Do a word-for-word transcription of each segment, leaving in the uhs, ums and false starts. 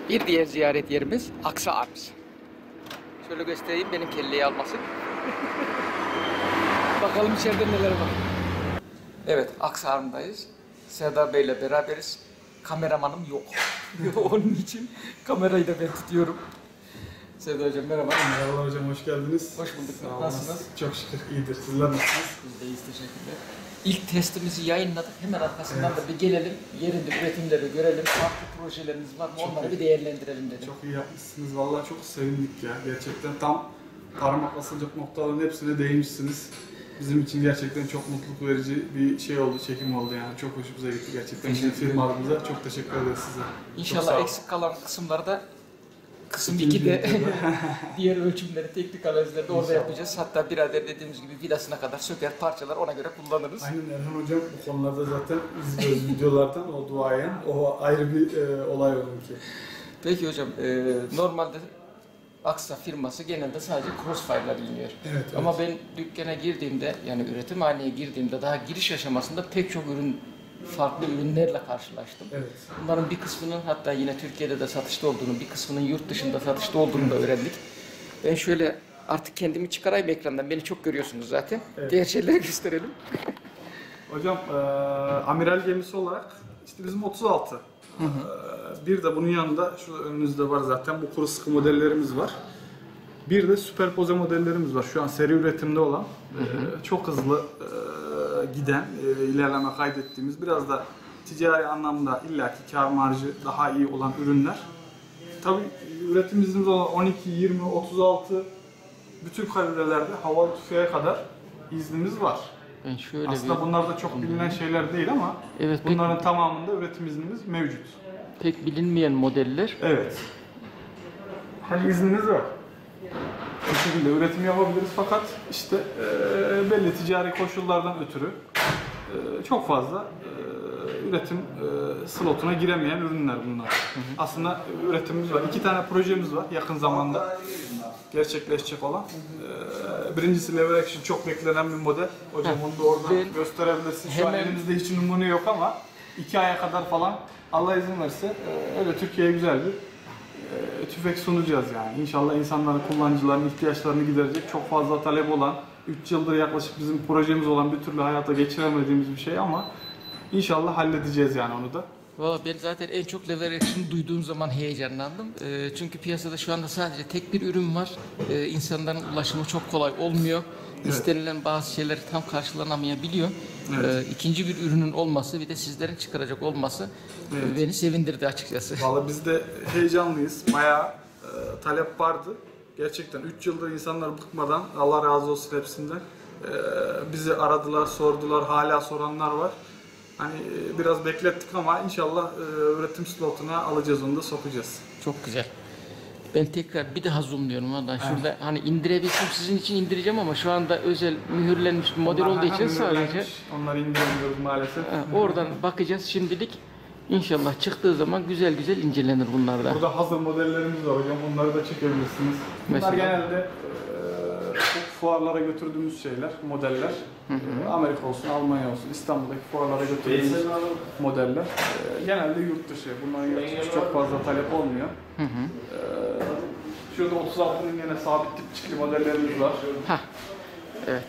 Bir diğer ziyaret yerimiz Aksa Arms. Şöyle göstereyim benim kelleyi alması. Bakalım içeride neler var. Evet, Aksa Arm'dayız. Serdar Bey ile beraberiz. Kameramanım yok. Onun için kamerayı da ben tutuyorum. Serdar Hocam merhaba. Merhaba hocam, hoş geldiniz. Hoş bulduk. Sağ olun. Nasılsınız? Çok şükür iyidir. Sizler nasılsınız? Biz de iyiyiz, teşekkürler. İlk testimizi yayınladık. Hemen arkasından evet. da bir gelelim. Yerinde üretimleri görelim. Farklı projeleriniz var mı? Çok Onları iyi. bir değerlendirelim dedim. Çok iyi yapmışsınız. Vallahi çok sevindik ya. Gerçekten tam parmak basılacak noktaların hepsine değinmişsiniz. Bizim için gerçekten çok mutluluk verici bir şey oldu, çekim oldu yani. Çok hoşumuza gitti gerçekten. Bizim firmalarımıza çok teşekkür ederiz size. İnşallah eksik kalan kısımlarda kısım ikide diğer ölçümleri, teknik analizleri de orada yapacağız. Hatta birader dediğimiz gibi vidasına kadar söker parçalar ona göre kullanırız. Aynen Erhan hocam bu konularda zaten izliyoruz videolardan o duayen. O ayrı bir e, olay onunki. Peki hocam, e, normalde Aksa firması genelde sadece crossfire'lar iniyor. Evet, Ama evet. ben dükkana girdiğimde, yani üretimhaneye girdiğimde daha giriş aşamasında pek çok ürün, farklı ürünlerle karşılaştım. Evet. Bunların bir kısmının hatta yine Türkiye'de de satışta olduğunu, bir kısmının yurt dışında satışta olduğunu da öğrendik. Ben şöyle artık kendimi çıkarayım ekrandan, beni çok görüyorsunuz zaten. Evet. Diğer şeyleri gösterelim. Hocam e, amiral gemisi olarak işte bizim otuz altı. Hı hı. E, bir de bunun yanında şurada önünüzde var zaten bu kuru sıkı modellerimiz var. Bir de süperpoze modellerimiz var. Şu an seri üretimde olan, hı hı. E, çok hızlı e, giden, e, ilerleme kaydettiğimiz, biraz da ticari anlamda illaki kar marjı daha iyi olan ürünler. Tabii üretim iznimiz olan on iki, yirmi, otuz altı bütün kalibre'lerde havalı tüfeğe kadar iznimiz var. Ben şöyle Aslında bir... bunlar da çok bilinen şeyler değil ama evet, bunların pek... tamamında üretim iznimiz mevcut. Pek bilinmeyen modeller. Evet. Hani izniniz var. Bu şekilde üretim yapabiliriz fakat işte e, belli ticari koşullardan ötürü e, çok fazla e, üretim e, slotuna giremeyen ürünler bunlar. Hı hı. Aslında üretimimiz var. İki tane projemiz var yakın zamanda gerçekleşecek olan. E, birincisi Lever Action, çok beklenen bir model. Hocam Heh, onu da oradan ben gösterebilirsin. Şu hemen... an elimizde hiç numune yok ama iki aya kadar falan Allah izin verirse e, öyle Türkiye'ye güzel bir e, tüfek sunacağız yani. İnşallah insanların, kullanıcıların ihtiyaçlarını giderecek çok fazla talep olan, üç yıldır yaklaşık bizim projemiz olan, bir türlü hayata geçiremediğimiz bir şey ama İnşallah halledeceğiz yani onu da. Valla ben zaten en çok Lever Action'ı duyduğum zaman heyecanlandım. E, çünkü piyasada şu anda sadece tek bir ürün var. E, insanların ulaşımı çok kolay olmuyor. Evet. İstenilen bazı şeyler tam karşılanamayabiliyor. Evet. E, ikinci bir ürünün olması, bir de sizlerin çıkaracak olması evet. beni sevindirdi açıkçası. Valla biz de heyecanlıyız. Bayağı e, talep vardı. Gerçekten üç yıldır insanlar bıkmadan, Allah razı olsun hepsinden, e, bizi aradılar, sordular, hala soranlar var. Hani biraz beklettik ama inşallah e, üretim slotuna alacağız, onu da sokacağız. Çok güzel. Ben tekrar bir daha zoomluyorum valla. Şurada evet. hani indirebilsem sizin için indireceğim ama şu anda özel mühürlenmiş bir model onlar olduğu için sadece. Onları indiremiyoruz maalesef. Ha, oradan bakacağız şimdilik. İnşallah çıktığı zaman güzel güzel incelenir bunlar da. Burada hazır modellerimiz var hocam, onları da çekebilirsiniz. Bunlar mesela genelde fuarlara götürdüğümüz şeyler, modeller. Hı hı. Amerika olsun, Almanya olsun, İstanbul'daki fuarlara götürdüğümüz modeller. Ee, genelde yurt dışı. Bunların yurt dışı çok fazla talep olmuyor. Hı hı. Ee, şurada otuz altının yine sabit tip çikli modellerimiz var. Hah. Evet.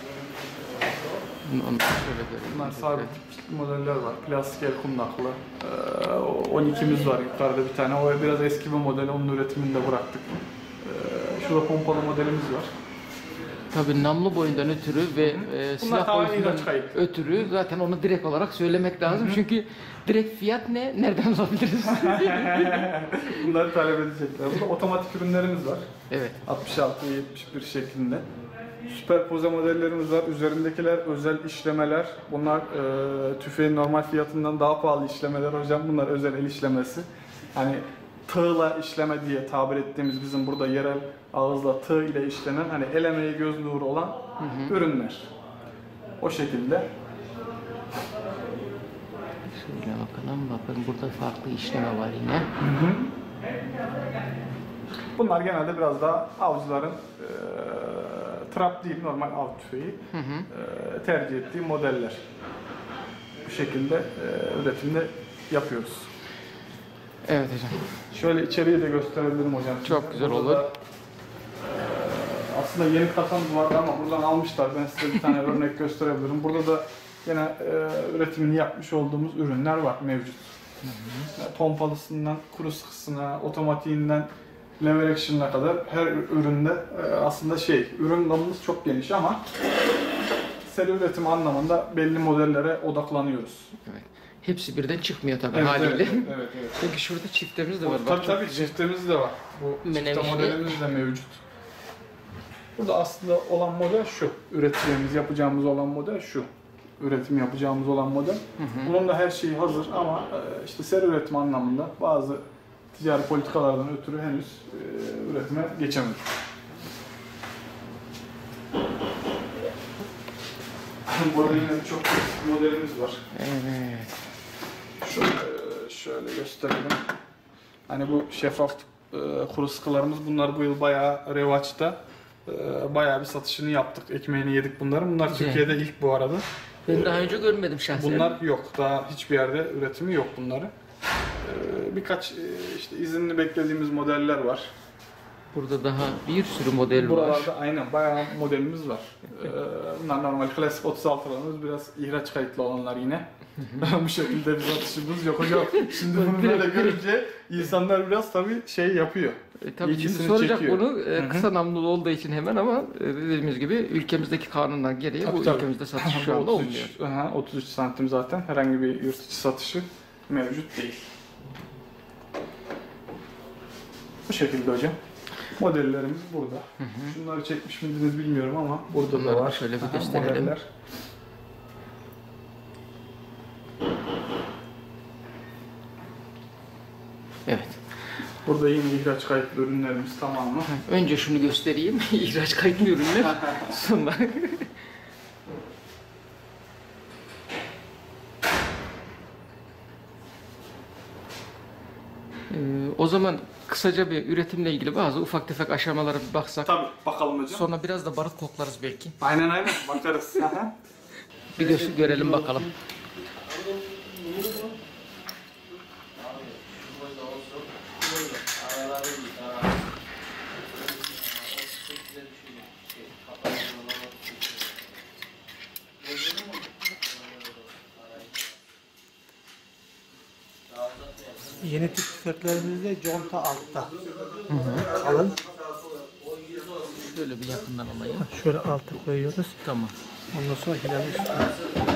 Onu şöyle Bunlar sabit tip çikli modeller var. Plastik el kundaklı. Ee, on ikimiz var yukarıda bir tane. O biraz eski bir model. Onun üretimini de bıraktık. Ee, şurada pompalı modelimiz var. Tabii namlu boyundan ötürü ve e, silah boyundan ötürü zaten onu direkt olarak söylemek lazım. Hı-hı. Çünkü direkt fiyat ne? Nereden alabiliriz? Bunları talep edecekler. Burada otomatik ürünlerimiz var. Evet. altmış altı yetmiş bir şeklinde. Süperpoze modellerimiz var. Üzerindekiler özel işlemeler. Bunlar e, tüfeğin normal fiyatından daha pahalı işlemeler hocam. Bunlar özel el işlemesi. Hani tığla işleme diye tabir ettiğimiz bizim burada yerel ağızla tığ ile işlenen, hani el emeği göz nuru olan hı hı. ürünler. O şekilde. Şöyle bakalım, bakın burada farklı işleme var yine. Hı hı. Bunlar genelde biraz daha avcıların e, trap değil, normal av tüfeği hı hı. E, tercih ettiği modeller. Bu şekilde e, üretimde yapıyoruz. Evet hocam. Şöyle içeriği de gösterebilirim hocam. Çok güzel Burada olur. da, e, aslında yeni kasamız vardı ama buradan almışlar. Ben size bir tane örnek gösterebilirim. Burada da yine e, üretimini yapmış olduğumuz ürünler var mevcut. Hı hı. Pompalısından, kuru sıkısına, otomatiğinden lever action'ına kadar her üründe e, aslında şey, ürün gamımız çok geniş ama seri üretim anlamında belli modellere odaklanıyoruz. Evet. Hepsi birden çıkmıyor tabii Evet, haliyle. evet, evet, evet. Çünkü şurada çiftlerimiz de var. Tabii Bak, tabii çiftimiz de var. Bu çifte Menemenli. modelimiz de mevcut. Burada aslında olan model şu. Üreteceğimiz, yapacağımız olan model şu. Üretim yapacağımız olan model. Hı hı. Bunun da her şeyi hazır ama e, işte seri üretim anlamında bazı ticari politikalardan ötürü henüz e, üretime geçemedik. Burada yine çok modelimiz var. Evet. Şöyle, şöyle gösterelim. Hani bu şeffaf e, kuru sıkılarımız, bunlar bu yıl bayağı revaçta. E, bayağı bir satışını yaptık, ekmeğini yedik bunların. Bunlar Güzel. Türkiye'de ilk bu arada. Ben daha önce görmedim şahsen. Bunlar yok, daha hiçbir yerde üretimi yok bunları. E, birkaç e, işte izinli beklediğimiz modeller var. Burada daha bir sürü model var. Buralarda aynen bayağı modelimiz var. E, bunlar normal klasik otuz altılarımız, biraz ihraç kayıtlı olanlar yine. Bu şekilde bir satışımız yok hocam. Şimdi bunu böyle görünce insanlar biraz tabii şey yapıyor. E, tabii şimdi İlgisini soracak çekiyor. bunu e, kısa namlulu olduğu için hemen ama e, dediğimiz gibi ülkemizdeki kanunlar gereği Tabii, bu tabii. ülkemizde satış şu anda otuz üç, olmuyor. aha, otuz üç santim zaten herhangi bir yurt içi satışı mevcut değil. Bu şekilde hocam. Modellerimiz burada. Hı hı. Şunları çekmiş miydiniz bilmiyorum ama burada Bunları da da var. şöyle bir Aha, gösterelim. modeller. Evet. Burada yine ihraç kayıtlı ürünlerimiz tamamı. Önce şunu göstereyim. İhraç kayıtlı ürünler. Sonra Ee, o zaman kısaca bir üretimle ilgili bazı ufak tefek aşamalara bir baksak. Tabii bakalım hocam. Sonra biraz da barut koklarız belki. Aynen aynen bakarız. Aha. Bir gö- görelim bakalım. Yeni tip tüfeklerimizde conta altta. Kalın. Şöyle bir yakından alayım. Şöyle alta koyuyoruz. Tamam. Ondan sonra hilalin üstüne.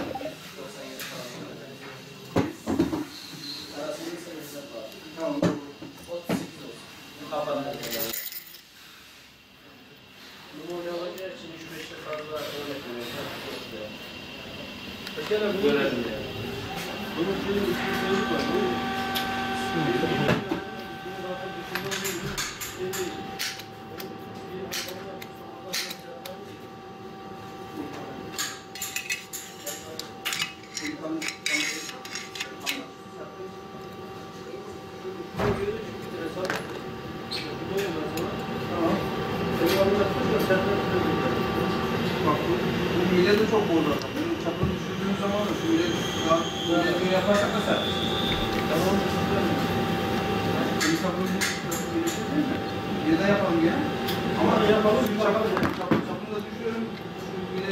Bak bu, bu mide de çok bozdu adam. Bunun çapını düşürdüğün zaman da şu mide rahat yaparsak da sert. Tamam mı? Bunun çapını düşürdün mü? Mide de yapalım gene. Ama yapalım. Şu çapını, çapını, çapını da düşürelim. Şu mide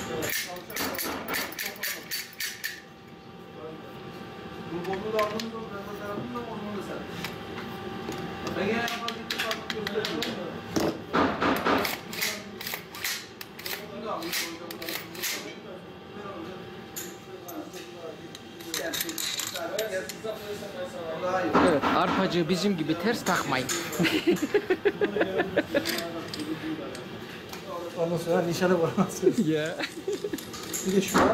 bu bozduğu da aldığımız zaman ben de yaptığım zaman onu da sert. Ben gene yapalım. Göstereyim. Evet, arpacığı bizim gibi ters takmayın. Ondan sonra nişanı vuramazsınız. Ya. Bir de şu var.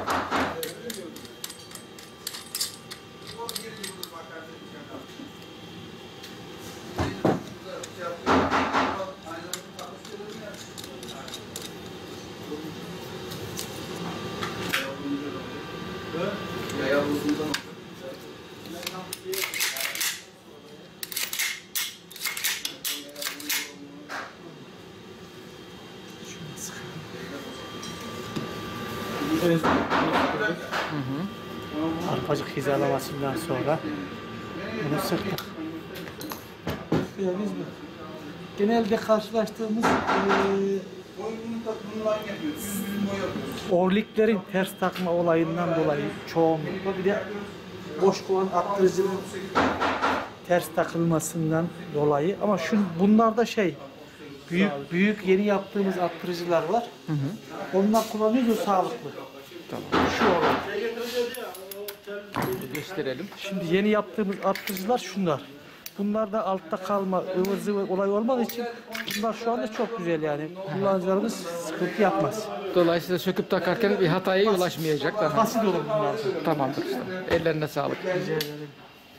Evet. Arpacık hizalamasından sonra bunu sıktık. çıkıyor biz bu. Genelde karşılaştığımız e, Boyunun takımını aynı yapıyoruz. Yüz yüz boy yapıyoruz. orliklerin ters takma olayından dolayı çoğunlukla bir de boş kovan attırıcının ters takılmasından dolayı ama şu bunlarda şey büyük büyük yeni yaptığımız attırıcılar var. Hı hı. Onlar kullanıyoruz o sağlıklı. Tamam. Şu olan. Gösterelim. Şimdi yeni yaptığımız attırıcılar şunlar. Bunlarda altta kalma, ıvır zıvır olay olmadığı için bunlar şu anda çok güzel yani. Kullanıcılarımız sıkıntı yapmaz. Dolayısıyla söküp takarken bir hataya ulaşmayacak. Daha. Basit olur bunlar. Tamamdır usta. Ellerine sağlık. Rica ederim.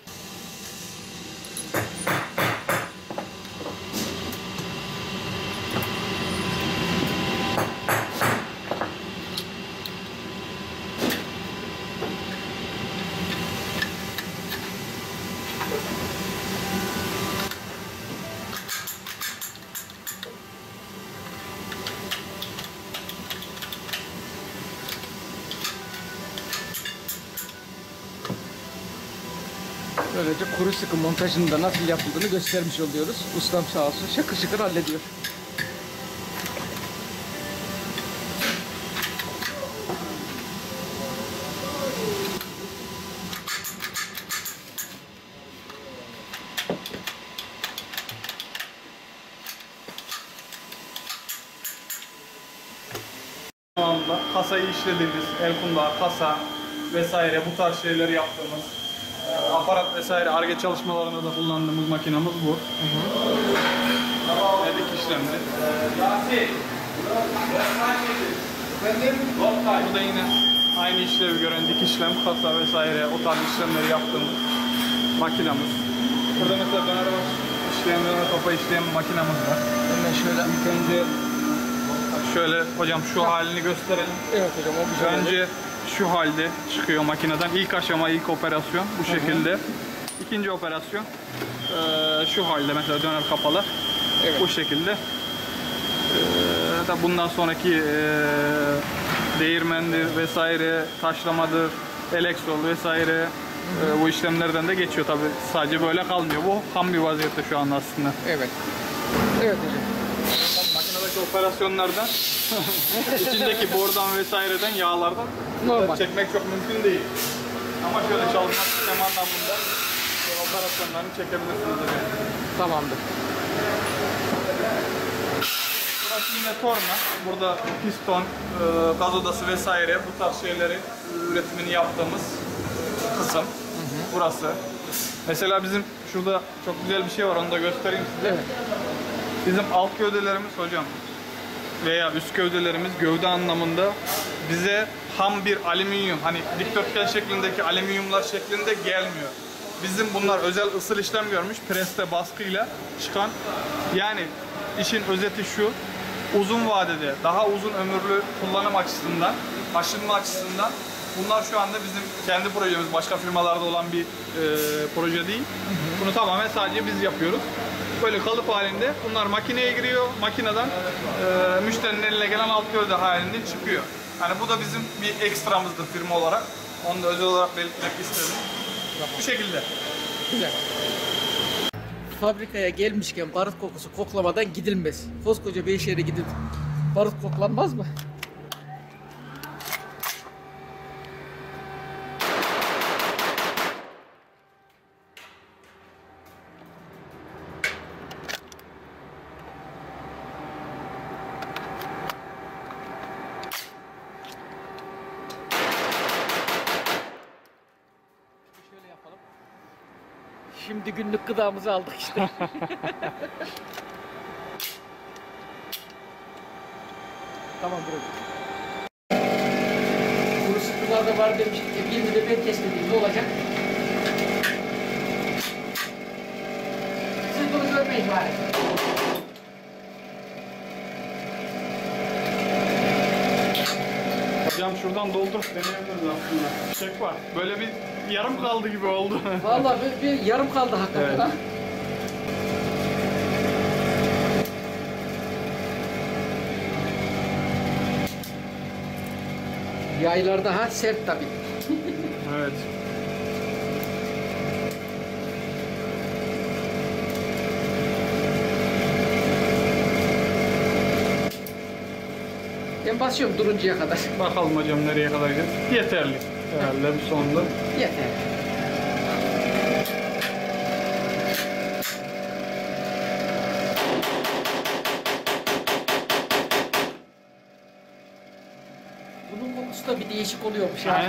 Böylece kuru sıkı montajının da nasıl yapıldığını göstermiş oluyoruz. Ustam sağ olsun şakır şakır hallediyor. Şu anda kasayı işlediğimiz, el kundağı, kasa vesaire bu tarz şeyleri yaptığımız, e, aparat vesaire Ar-Ge çalışmalarında da kullandığımız makinamız bu. Ve dikiş işlemleri. Bu da yine aynı işlevi gören dikiş işlem, kasa vesaire o tarz işlemleri yaptığımız makinamız. Burada mesela döner baş işleyen, döner kafa işleyen makinamız var. Hemen şöyle. İlk önce şöyle hocam şu halini gösterelim. Evet hocam o güzel. Önce şu halde çıkıyor makineden. İlk aşama, ilk operasyon bu şekilde. İkinci operasyon eee, şu halde mesela döner kapalar. Evet. Bu şekilde. Eee da bundan sonraki eee değirmendir vesaire, taşlamadır, eleksol vesaire eee, bu işlemlerden de geçiyor tabi. Sadece böyle kalmıyor. Bu ham bir vaziyette şu an aslında. Evet. Evet hocam. Makinedeki operasyonlardan içindeki bordan vesaireden, yağlardan Normal. çekmek çok mümkün değil. Ama şöyle çalışma sistemi anlamında operasyonlarını çekebilirsiniz. Tamamdır. Burası yine torna. Burada piston, e, gaz odası vesaire bu tarz şeyleri üretimini yaptığımız kısım. Burası. Mesela bizim şurada çok güzel bir şey var, onu da göstereyim size. Evet. Bizim alt gövdelerimiz hocam veya üst gövdelerimiz gövde anlamında bize ham bir alüminyum, hani dikdörtgen şeklindeki alüminyumlar şeklinde gelmiyor. Bizim bunlar özel ısıl işlem görmüş, preste baskıyla çıkan. Yani işin özeti şu, uzun vadede daha uzun ömürlü kullanım açısından, aşınma açısından bunlar şu anda bizim kendi projemiz, başka firmalarda olan bir e, proje değil. Bunu tamamen sadece biz yapıyoruz. Böyle kalıp halinde bunlar makineye giriyor, makineden e, müşterinin eline gelen alt gövde halinde çıkıyor. Yani bu da bizim bir ekstramızdır firma olarak. Onu da özel olarak belirtmek istedim. Bu şekilde. Güzel. Fabrikaya gelmişken barut kokusu koklamadan gidilmez. Koskoca bir şehre gidip barut koklanmaz mı? Şöyle yapalım. Şimdi günlük gıdamızı aldık işte. Tamam bırakın. Kuru sıkılarda var demiştik ya, yirmi de ben test edeyim, ne olacak? Siz bunu görmeyin bari. Hocam şuradan doldurup deneyebiliriz aslında. Çiçek var. Böyle bir yarım kaldı gibi oldu. Vallahi bir, bir yarım kaldı hakikaten. Evet. Ha? Yaylar daha sert tabii. Evet. Ben basıyorum duruncaya kadar. Bakalım hocam nereye kadar gidiyor. Yeterli. Herhalde bu sonunda. Yeter. Bunun kokusu da bir değişik oluyormuş ya.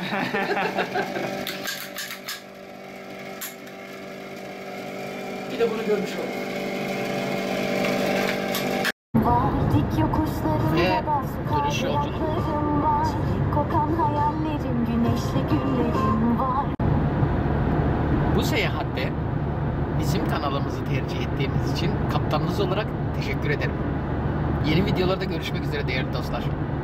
Bir de bunu görmüş olduk. Var dik yokuşlarında da su dönüş yolculuğu. kaydıraklarım var. Kokan hayallerim, güneşli günlerim var. Bu seyahatte bizim kanalımızı tercih ettiğiniz için kaptanınız olarak teşekkür ederim. Yeni videolarda görüşmek üzere değerli dostlar.